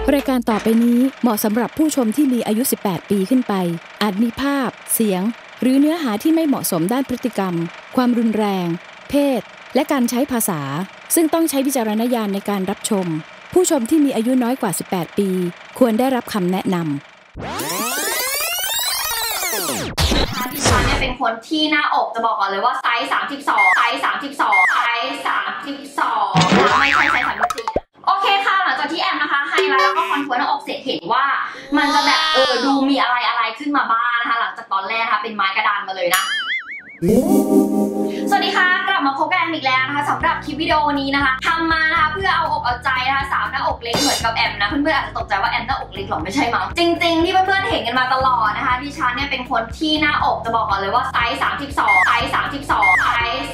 รายการต่อไปนี้เหมาะสำหรับผู้ชมที่มีอายุ 18 ปีขึ้นไปอาจมีภาพเสียงหรือเนื้อหาที่ไม่เหมาะสมด้านพฤติกรรมความรุนแรงเพศและการใช้ภาษาซึ่งต้องใช้วิจารณญาณในการรับชมผู้ชมที่มีอายุน้อยกว่า 18 ปีควรได้รับคำแนะนำดิฉันเนี่ยเป็นคนที่หน้าอกจะบอกก่อนเลยว่าไซส์32ไซส์32ไซส์32ไม่ใช่ไซส์34โอเคค่ะหลังจากที่แอมนะคะไฮไลท์แล้วก็คอนทัวร์หน้าอกเสร็จเห็นว่ามันจะแบบดูมีอะไรขึ้นมาบ้างนะคะหลังจากตอนแรกนะคะเป็นไม้กระดานมาเลยนะสวัสดีค่ะกลับมาพบกันอีกแล้วนะคะสำหรับคลิปวิดีโอนี้นะคะทำมานะคะเพื่อเอาอกเอาใจนะคะสาวหน้าอกเล็กเหมือนกับแอมนะเพื่อนๆอาจจะตกใจว่าแอมหน้าอกเล็กหรอไม่ใช่มั้งจริงๆที่เพื่อนๆเห็นกันมาตลอดนะคะดิฉันเนี่ยเป็นคนที่หน้าอกจะบอกก่อนเลยว่าไซส์32ไซส์32ไซส์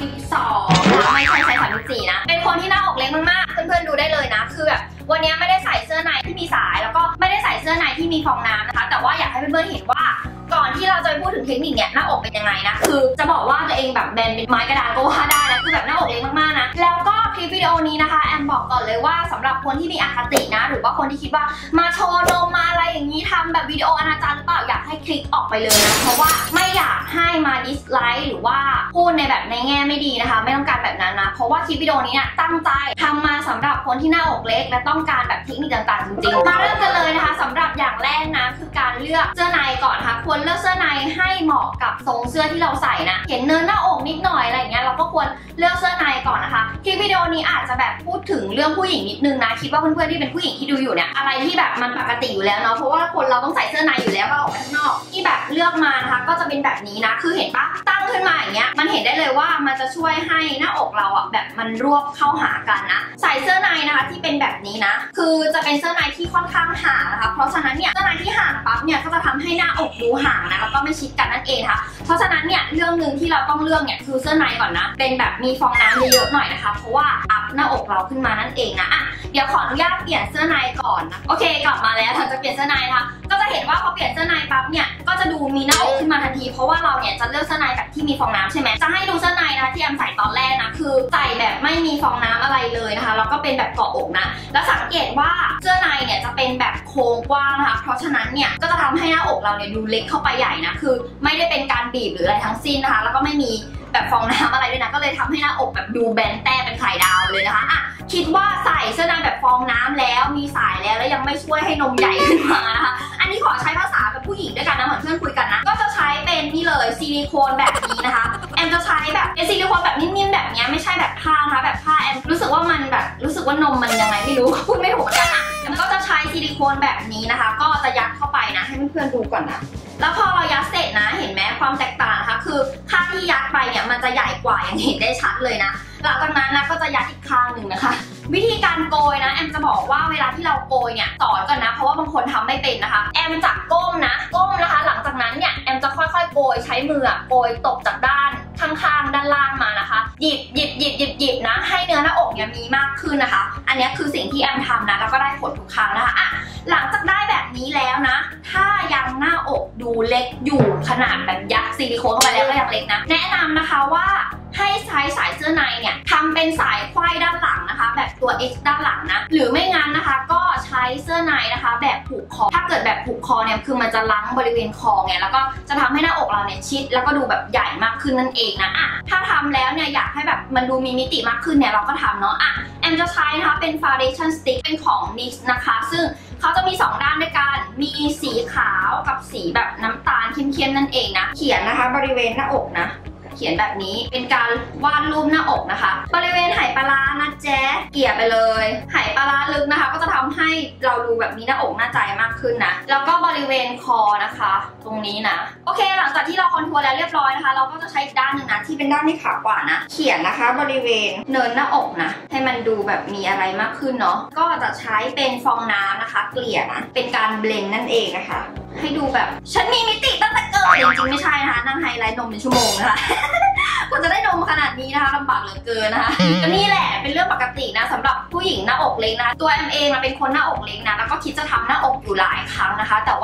32ไม่ใช่ไซส์34นะเป็นคนที่หน้าอกเล็กมากๆเพื่อนๆดูได้เลยนะคือแบบวันนี้ไม่ได้ใส่เสื้อในที่มีสายแล้วก็ไม่ได้ใส่เสื้อในที่มีฟองน้ำนะคะแต่ว่าอยากให้เพื่อนๆเห็นว่าก่อนที่เราจะไปพูดถึงเทคนิคเนี่ยหน้าอกเป็นยังไงนะคือจะบอกว่าตัวเองแบบแบนเป็นไม้กระดานก็ว่าได้นะคือแบบหน้าอกเล็กมากๆนะแล้วก็คลิปวิดีโอนี้นะคะแอมบอกก่อนเลยว่าสำหรับคนที่มีอคตินะหรือว่าคนที่คิดว่ามาโชว์นมมาอะไรอย่างนี้ทำแบบวิดีโออนาจารหรือเปล่าอยากให้คลิกออกไปเลยนะเพราะว่าไม่อยากให้มาดิสไลค์หรือว่าพูดในแบบในแง่ไม่ดีนะคะไม่ต้องการแบบนั้นนะเพราะว่าคลิปวิดีโอนี้เนี่ยตั้งใจทำมาสำหรับคนที่หน้าอกเล็กและต้องการแบบเทคนิคต่างๆจริงๆมาเริ่มกันเลยนะคะสำหรับอย่างแรกนะคือการเลือกเสื้อในก่อนค่ะควรเลือกเสื้อในให้เหมาะกับทรงเสื้อที่เราใส่นะเห็นเนินหน้าอกนิดหน่อยอะไรอย่างเงี้ยเราก็ควรเลือกเสื้อในก่อนนะคะคลิปวิดีโอนี้อาจจะแบบพูดถึงเรื่องผู้หญิงนิดนึงนะคิดว่าเพื่อนๆที่เป็นผู้หญิงที่ดูอยู่เนี่ยอะไรที่แบบมันปกติอยู่แล้วเนาะเพราะว่าคนเราต้องใส่เสื้อในอยู่แล้วก็ออกไปข้างนอกที่แบบเลือกมานะคะก็จะเป็นแบบนี้นะคือเห็นปะตั้งขึ้นมาอย่างเงี้ยมันเห็นได้เลยว่ามันจะช่วยให้หน้าอกเราอ่ะแบบมันรวบเข้าหากันนะใส่เสื้อในนะคะที่เป็นแบบนี้นะคือจะเป็นเสื้อในที่ค่อนข้างห่างนะคะเพราะฉะนั้นเนี่ยเสื้อในที่ห่างปั๊บเนี่ยก็จะทำให้หน้าอกดูห่างนะแล้วก็ไม่ชิดกันนั่นเองค่ะเพราะฉะนั้นเนี่ยเรื่องหนึ่งที่เราต้องเลือกเนี่ยคือเสื้อในก่อนนะเป็นแบบมีฟองน้ำเยอะๆหน่อยนะคะเพราะว่าอัพหน้าอกเราขึ้นมานั่นเองนะอ่ะเดี๋ยวขออนุญาตเปลี่ยนเสื้อในก่อนนะโอเคกลับมาแล้วหลังจากเปลี่ยนเสื้อในนะคะก็จะเห็นว่าพอเปลี่ยนเสื้อในปั๊บเนี่ยก็จะดูมีหน้าอกขึ้นมาทันทีเพราะว่าเราเนี่ยจะเลือกเสื้อในแบบที่มีฟองน้ำใช่ไหมจะให้ดูเสื้อในนะที่แอมใส่ตอนแรกนะคือใส่แบบไม่มีฟองน้ำอะไรเลยนะคะแล้วก็เป็นแบบเกาะอกนะแล้วสังเกตว่าเสื้อในเนี่ยจะเป็นแบบโค้งกว้างนะคะเพราะฉะนั้นเนี่ยก็จะทำให้หน้าอกเราเนี่ยดูเล็กเข้าไปใหญ่นะคือไม่ได้เป็นการบีบหรืออะไรทั้งสิ้นนะคะแล้วก็ไม่มีแบบฟองน้ำอะไรด้วยนะก็เลยทำให้หน้าอกแบบดูแบนแต้เป็นไข่ดาวเลยนะคะอ่ะคิดว่าใส่เสื้อในแบบฟองน้ำแล้วมีสายแล้วยังไม่ช่วยให้นมใหญ่ขึ้นมานะคะอันนี้ขอใช้ภาษาแบบผู้หญิงด้วยกันนะเหมือนเพื่อนคุยกันนะก็จะใช้เป็นนี่เลยซิลิโคนแบบนี้นะคะแอมจะใช้แบบเป็นซิลิโคนแบบนิ่มๆแบบนี้ไม่ใช่แบบผ้านะคะแบบผ้าแอมรู้สึกว่ามันแบบรู้สึกว่านมมันยังไงไม่รู้พูดไม่ถูกเหมือนกันนะแอมก็จะใช้ซิลิโคนแบบนี้นะคะก็จะยัดเข้าไปนะให้เพื่อนๆดูก่อนนะแล้วพอเรายัดเสร็จนะเห็นไหมความแตกต่างนะคะคือข้างที่ยัดไปเนี่ยมันจะใหญ่กว่าอย่างเห็นได้ชัดเลยนะหลังจากนั้นนะก็จะยัดอีกข้างหนึ่งนะคะวิธีการโกยนะแอมจะบอกว่าเวลาที่เราโกยเนี่ยสอนก่อนนะเพราะว่าบางคนทำไม่เป็นนะคะแอมจะก้มนะคะหลังจากนั้นเนี่ยแอมจะค่อยๆโกยใช้มือโกยตกจากด้านข้างๆด้านล่างมานะคะหยิบนะให้เนื้อหน้าอกเนี่ยมีมากขึ้นนะคะอันนี้คือสิ่งที่แอมทำนะแล้วก็ได้ผลทุกครั้งนะคะอ่ะหลังจากได้แบบนี้แล้วนะถ้ายังหน้าอกดูเล็กอยู่ขนาดแบบยัดซิลิโคนเข้าไปแล้วก็ยังเล็กนะแนะนำนะคะว่าให้ใช้สายเสื้อในเนี่ยทำเป็นสายไขว้ด้านหลังนะคะแบบตัว X ด้านหลังนะหรือไม่งั้นนะคะก็ใช้เสื้อในนะคะแบบผูกคอถ้าเกิดแบบผูกคอเนี่ยคือมันจะล้างบริเวณคอไงแล้วก็จะทำให้หน้าอกเราเนี่ยชิดแล้วก็ดูแบบใหญ่มากขึ้นนั่นเองนะอ่ะถ้าทำแล้วเนี่ยอยากให้แบบมันดูมีมิติมากขึ้นเนี่ยเราก็ทำเนาะอ่ะแอมจะใช้นะคะเป็น foundation stick เป็นของ NYX นะคะซึ่งเขาจะมี2ด้านด้วยกันมีสีขาวกับสีแบบน้ำตาลเข้มๆนั่นเองนะเขียนนะคะบริเวณหน้าอกนะเขียนแบบนี้เป็นการวาดรูปหน้าอกนะคะบริเวณไหปลาร้านะแจ๊เกลี่ยไปเลยไหปลาร้าลึกนะคะก็จะทำให้เราดูแบบมีหน้าอกหน้าใจมากขึ้นนะแล้วก็บริเวณคอนะคะตรงนี้นะโอเคหลังจากที่เราคอนทัวร์แล้วเรียบร้อยนะคะเราก็จะใช้อีกด้านหนึ่งนะที่เป็นด้านที่ขาวกว่านะเขียนนะคะบริเวณเนินหน้าอกนะให้มันดูแบบมีอะไรมากขึ้นเนาะก็จะใช้เป็นฟองน้ำนะคะเกลี่ยนะเป็นการเบลนด์นั่นเองนะคะให้ดูแบบฉันมีมิติตั้งแต่เกิดจริงๆไม่ใช่นะคะนั่งไฮไลท์นมเป็นชั่วโมงนะคะคนจะได้นมขนาดนี้นะคะลำบากเหลือเกินนะคะก็นี่แหละเป็นเรื่องปกตินะสำหรับผู้หญิงหน้าอกเล็กนะตัวแอมเองมาเป็นคนหน้าอกเล็กนะแล้วก็คิดจะทำหน้าอกอยู่หลายครั้งนะคะแต่ว่า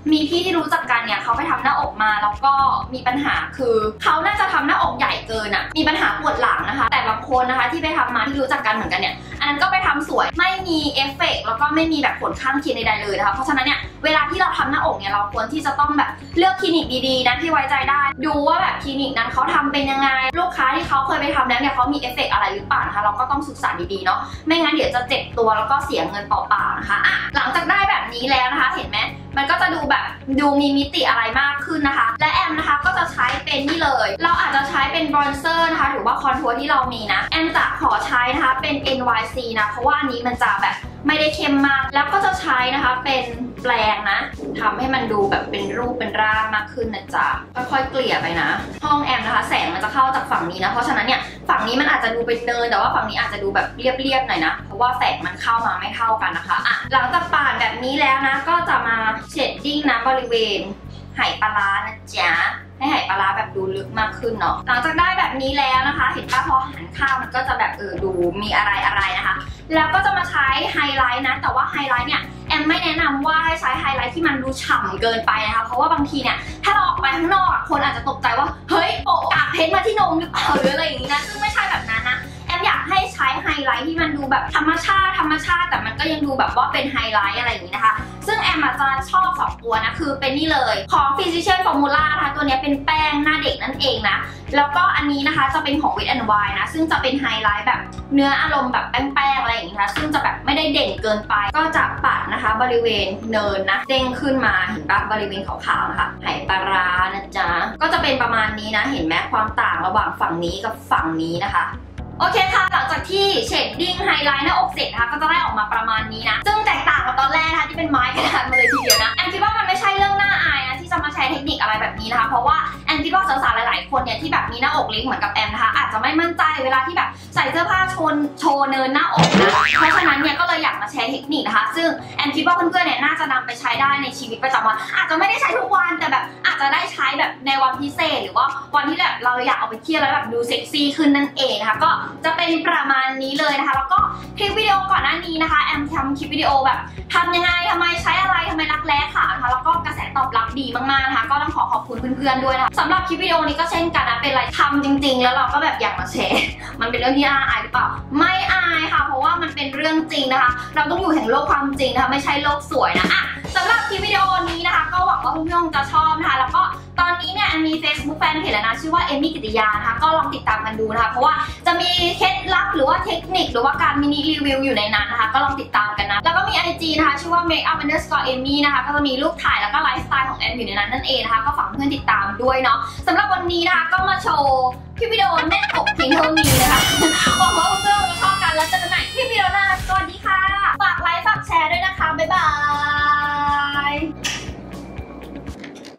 มีพี่ที่รู้จักกันเนี่ยเขาไปทำหน้าอกมาแล้วก็มีปัญหาคือเขาน่าจะทำหน้าอกใหญ่เกินอะมีปัญหาปวดหลังนะคะแต่บางคนนะคะที่ไปทำมาที่รู้จักกันเหมือนกันเนี่ยอันนั้นก็ไปทำสวยไม่มีเอฟเฟกต์แล้วก็ไม่มีแบบผลข้างเคียงใดๆเลยนะคะเพราะฉะนั้นเนี่ยเวลาที่เราทำหน้าอกเนี่ยเราควรที่จะต้องแบบเลือกคลินิกดีๆนะที่ไว้ใจได้ดูว่าแบบคลินิกนั้นเขาทำเป็นยังไงลูกค้าที่เขาเคยไปทำแล้วเนี่ยเขามีเอฟเฟกต์อะไรหรือเปล่านะคะเราก็ต้องศึกษาดีๆเนาะไม่งั้นเดี๋ยวจะเจ็บตัวแล้วก็เสียเงินเปล่าๆนะคะหลังจากได้แบบนี้แล้วนะคะเห็นไหมมันก็จะดูมีมิติอะไรมากขึ้นนะคะและแอมนะคะก็จะใช้เป็นนี่เลยเราอาจจะใช้เป็นบรอนเซอร์นะคะหรือว่าคอนทัวร์ที่เรามีนะแอมจะขอใช้นะคะเป็น NYC นะเพราะว่าอันนี้มันจะแบบไม่ได้เข้มมากแล้วก็จะใช้นะคะเป็นแปรงนะทำให้มันดูแบบเป็นรูปเป็นร่างมากขึ้นนะจ๊ะค่อยๆเกลี่ยไปนะห้องแอมนะคะแสงมันจะเข้าจากฝั่งนี้นะเพราะฉะนั้นเนี่ยฝั่งนี้มันอาจจะดูเป็นเนินแต่ว่าฝั่งนี้อาจจะดูแบบเรียบๆหน่อยนะเพราะว่าแสงมันเข้ามาไม่เท่ากันนะคะหลังจากปาดแบบนี้แล้วนะก็จะมาเชดดิ้งนะบริเวณไหปลาร้านะจ๊ะให้ไหปลาร้าแบบดูลึกมากขึ้นเนาะหลังจากได้แบบนี้แล้วนะคะเห็นป่ะพอหันข้างมันก็จะแบบดูมีอะไรนะคะแล้วก็จะมาใช้ไฮไลท์นะแต่ว่าไฮไลท์เนี่ยแอมไม่แนะนำว่าให้ใช้ไฮไลท์ที่มันดูฉ่ำเกินไปนะคะเพราะว่าบางทีเนี่ยถ้าเราออกไปข้างนอกคนอาจจะตกใจว่าเฮ้ยโปะกากเพชรมาที่นมหรือเปล่าหรืออะไรอย่างนี้นะซึ่งไม่ใช่แบบนั้นนะแอมอยากให้ใช้ไฮไลท์ที่มันดูแบบธรรมชาติแต่มันก็ยังดูแบบว่าเป็นไฮไลท์อะไรอย่างนี้นะคะซึ่งแอมอาจจะชอบ2ตัวนะคือเป็นนี่เลยของ Physician Formula นะคะตัวนี้เป็นแป้งหน้าเด็กนั่นเองนะแล้วก็อันนี้นะคะจะเป็นของ Wet n Wild นะซึ่งจะเป็นไฮไลท์แบบเนื้ออารมณ์แบบแป้งๆอะไรอย่างนี้นะซึ่งจะแบบไม่ได้เด่นเกินไปก็จะปัดนะคะบริเวณเนินนะเด้งขึ้นมาเห็นปะบริเวณขาวๆนะคะไหปลาร้านะจ๊ะก็จะเป็นประมาณนี้นะเห็นไหมความต่างระหว่างฝั่งนี้กับฝั่งนี้นะคะโอเคค่ะหลังจากที่เชดดิ้งไฮไลท์หน้าอกเสร็จนะคะก็จะได้ออกมาประมาณนี้นะซึ่งแตกต่างกับตอนแรกนะคะที่เป็นไม้กระดานมาเลยทีเดียวนะแอนคิดว่ามันไม่ใช่เรื่องน่าอายนะที่จะมาแชร์เทคนิคอะไรแบบนี้นะคะเพราะว่าแอนคิดว่าสาวๆหลายๆคนเนี่ยที่แบบมีหน้าอกเล็กเหมือนกับแอมนะคะอาจจะไม่มั่นใจเวลาที่แบบใส่เสื้อผ้าโชว์เนินหน้าอกนะเพราะฉะนั้นเนี่ยก็เลยอยากมาแชร์เทคนิคนะคะซึ่งแอนคิดว่าเพื่อนๆเนี่ยน่าจะนำไปใช้ได้ในชีวิตประจำวันอาจจะไม่ได้ใช้ทุกวันแต่แบบอาจจะได้ใช้แบบในวันพิเศษหรือว่าวันที่แบบเราอยากออกไปเที่ยวแล้วแบบดูเซ็กซี่ขึ้นนั่นเองนะคะก็จะเป็นประมาณนี้เลยนะคะแล้วก็คลิปวิดีโอก่อนหน้านี้นะคะแอมทำคลิปวิดีโอแบบทำยังไงทำไมใช้อะไรทำไมรักแร้ขาวนะคะแล้วก็กระแสตอบรับดีมากๆนะคะก็ต้องขอบคุณเพื่อนๆด้วยนะคะสำหรับคลิปวิดีโอนี้ก็เช่นกันนะเป็นอะไรทำจริงๆแล้วเราก็แบบอยากมาแชร์มันเป็นเรื่องที่น่าอายหรือเปล่าไม่อายค่ะเพราะว่ามันเป็นเรื่องจริงนะคะเราต้องอยู่แห่งโลกความจริงนะคะไม่ใช่โลกสวยนะสำหรับคลิปวิดีโอนี้นะคะก็หวังว่าเพื่อนๆจะชอบนะคะแล้วก็ตอนนี้เนี่ยมี Facebook แฟนเพจแล้วนะชื่อว่าเอมมี่กิติยานะคะก็ลองติดตามกันดูนะคะเพราะว่าจะมีเคล็ดลับหรือว่าเทคนิคหรือว่าการมินิรีวิวอยู่ในนั้นนะคะก็ลองติดตามกันนะแล้วก็มี IG นะคะชื่อว่า makeup_amy นะคะก็จะมีรูปถ่ายแล้วก็ไลฟ์สไตล์ของแอมอยู่ในนั้นนั่นเองนะคะก็ฝากเพื่อนติดตามด้วยเนาะสำหรับวันนี้นะคะก็มาโชว์คลิปวิดีโอแน่นอกเพียงเท่านี้นะคะหวังว่าเพื่อนๆจะชอบกันแล้วเจอกันใหม่คลิปวิดีโอหน้าสวัสดีค่ะฝากไลค์ฝากแชร์ด้วยนะคะบ๊ายบาย